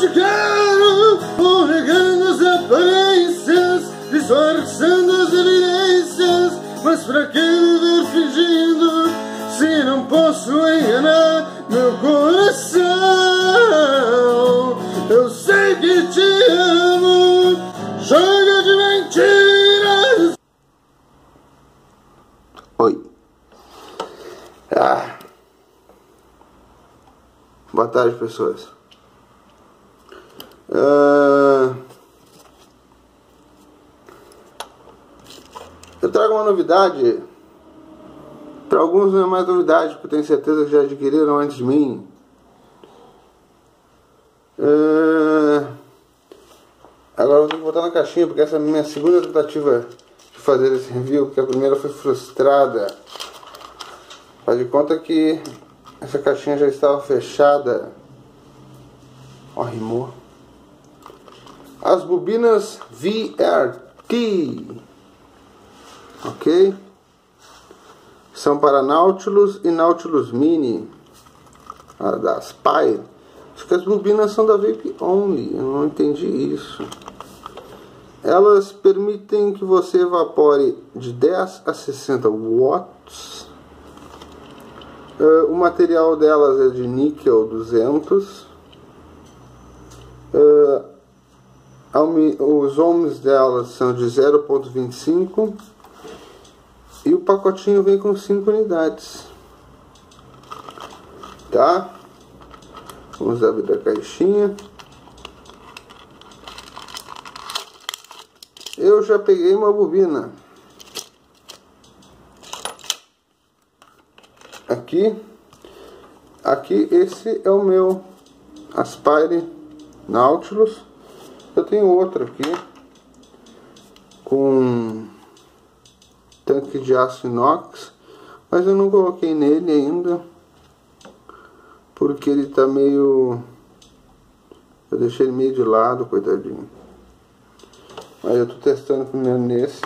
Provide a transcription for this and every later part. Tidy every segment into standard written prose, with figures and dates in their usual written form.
te quero, negando as aparências, disfarçando as evidências. Mas pra que viver fingindo, se não posso enganar meu coração? Eu sei que te amo, chega de mentiras. Oi. Boa tarde, pessoas. Eu trago uma novidade. Para alguns não é mais novidade, porque eu tenho certeza que já adquiriram antes de mim. Agora eu vou ter que botar na caixinha, porque essa é a minha segunda tentativa de fazer esse review, porque a primeira foi frustrada. Faz de conta que essa caixinha já estava fechada. Ó, rimou. As bobinas VRT, ok? São para Nautilus e Nautilus Mini, da Aspire. Acho que as bobinas são da Vape Only, eu não entendi isso. Elas permitem que você evapore de 10 a 60 watts. O material delas é de níquel 200. Os ohms delas são de 0,25. E o pacotinho vem com 5 unidades. Tá? Vamos abrir a caixinha. Eu já peguei uma bobina. Aqui esse é o meu Aspire Nautilus. Eu tenho outro aqui com tanque de aço inox, mas eu não coloquei nele ainda porque ele tá meio... eu deixei ele meio de lado, coitadinho. Mas eu tô testando primeiro nesse.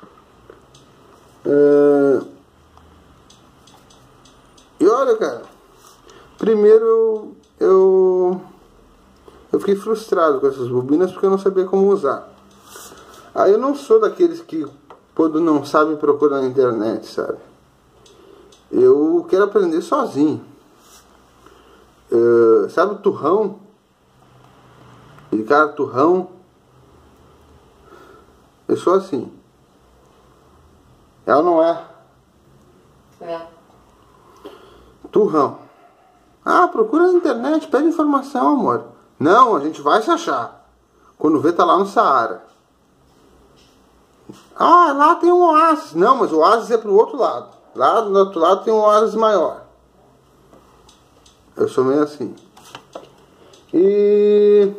E olha, cara, primeiro eu fiquei frustrado com essas bobinas porque eu não sabia como usar. Aí eu não sou daqueles que quando não sabe procurar na internet, sabe? Eu quero aprender sozinho. Sabe o turrão? Aquele cara turrão? Eu sou assim. Ela não é? É. Turrão. Procura na internet, pede informação, amor. Não, a gente vai se achar. Quando vê, tá lá no Saara. Lá tem um oásis. Não, mas o oásis é pro outro lado. Lá do outro lado tem um oásis maior. Eu sou meio assim. E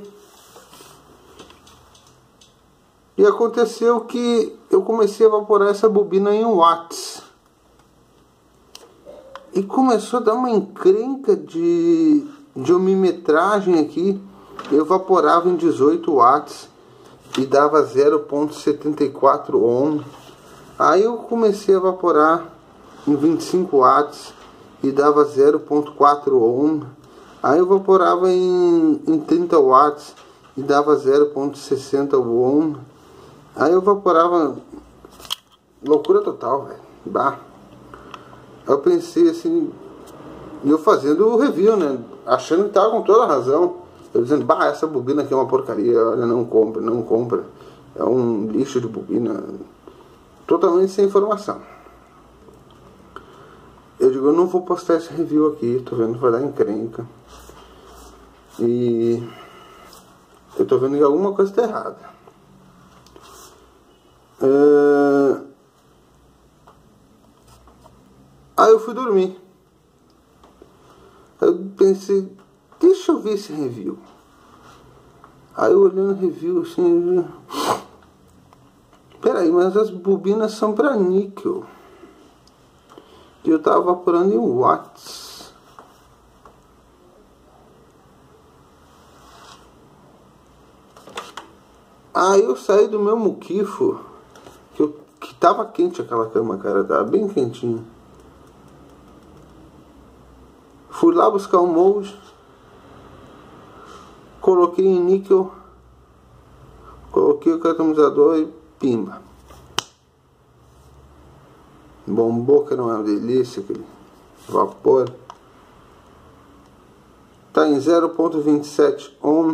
aconteceu que eu comecei a evaporar essa bobina em watts. E começou a dar uma encrenca de ohmimetragem aqui. Eu evaporava em 18 watts e dava 0,74 ohm. Aí eu comecei a evaporar em 25 watts e dava 0,4 ohm. Aí eu evaporava em 30 watts e dava 0,60 ohm. Aí eu evaporava... loucura total, velho. Bah. Eu pensei assim... e eu fazendo o review, né? Achando que tava com toda a razão. Eu dizendo, essa bobina aqui é uma porcaria. Olha, não compra, não compra. É um lixo de bobina. Totalmente sem informação. Eu digo, eu não vou postar esse review aqui. Tô vendo que vai dar encrenca. E... eu tô vendo que alguma coisa tá errada. Aí eu fui dormir. Aí eu pensei, deixa eu ver esse review. Aí eu olhando o review assim, peraí, mas as bobinas são para níquel. E eu tava evaporando em watts. Aí eu saí do meu muquifo, que tava quente aquela cama, cara, tava bem quentinho. Fui lá buscar um molde, coloquei em níquel, coloquei o catalisador e pimba. Bombou, que não é uma delícia, aquele vapor. Tá em 0.27 ohm,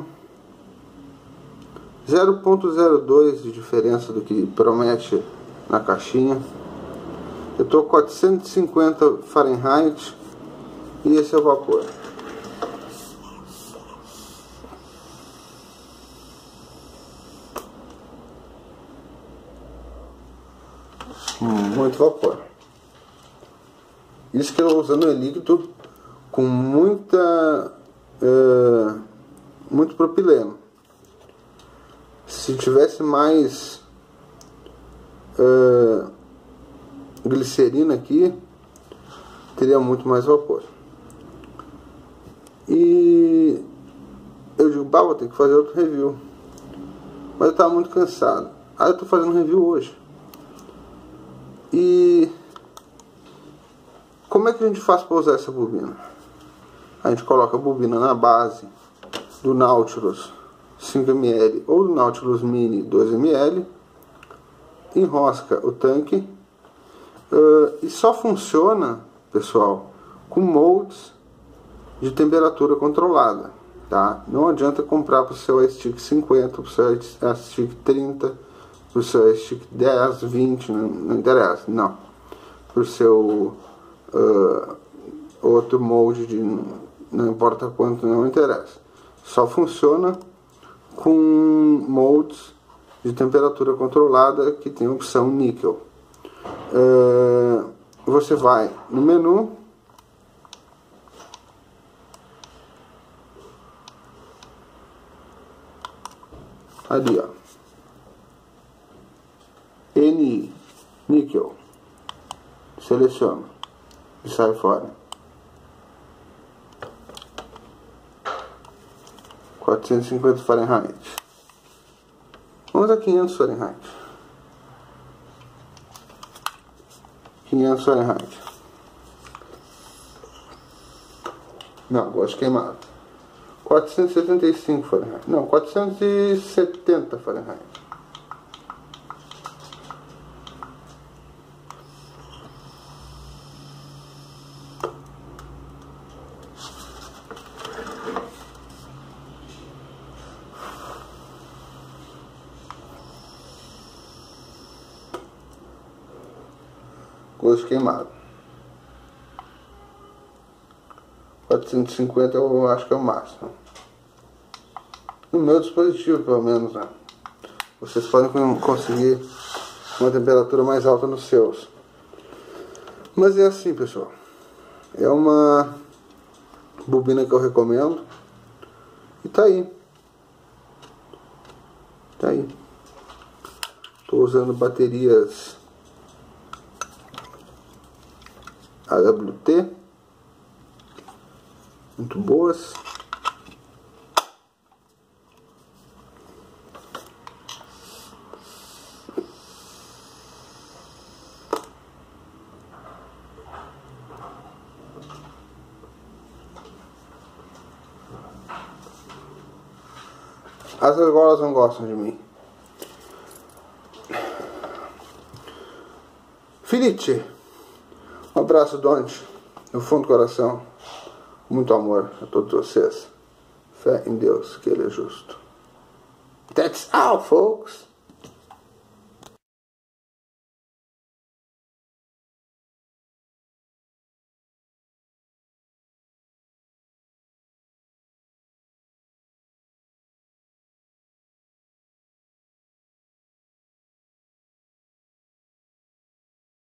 0.02 de diferença do que promete na caixinha. Eu tô 450 Fahrenheit e esse é o vapor. Muito vapor. Isso que eu estou usando é líquido com muito propileno. Se tivesse mais glicerina aqui, teria muito mais vapor. E eu digo, bah, vou ter que fazer outro review. Mas eu estava muito cansado. Aí eu estou fazendo review hoje. E como é que a gente faz para usar essa bobina? A gente coloca a bobina na base do Nautilus 5ml ou do Nautilus Mini 2ml, enrosca o tanque e só funciona, pessoal, com moldes de temperatura controlada, tá? Não adianta comprar para o seu iStick 50, para o seu iStick 30, para o seu iStick 10, 20, não interessa, não. Para o seu outro molde de não importa quanto, não interessa. Só funciona com moldes de temperatura controlada que tem a opção níquel. Você vai no menu, ali ó, NI, níquel, seleciona e sai fora. 450 Fahrenheit. Vamos a 500 Fahrenheit. 500 Fahrenheit. Não, gosto queimado. 475 Fahrenheit. Não, 470 Fahrenheit. Gosto queimado. 450 eu acho que é o máximo. No meu dispositivo, pelo menos, né? Vocês podem conseguir uma temperatura mais alta nos seus. Mas é assim, pessoal. É uma bobina que eu recomendo. E tá aí. Tá aí. Tô usando baterias AWT, muito boas. As argolas não gostam de mim. Felice, um abraço, Donde, no fundo do coração. Muito amor a todos vocês. Fé em Deus, que Ele é justo. That's all, folks.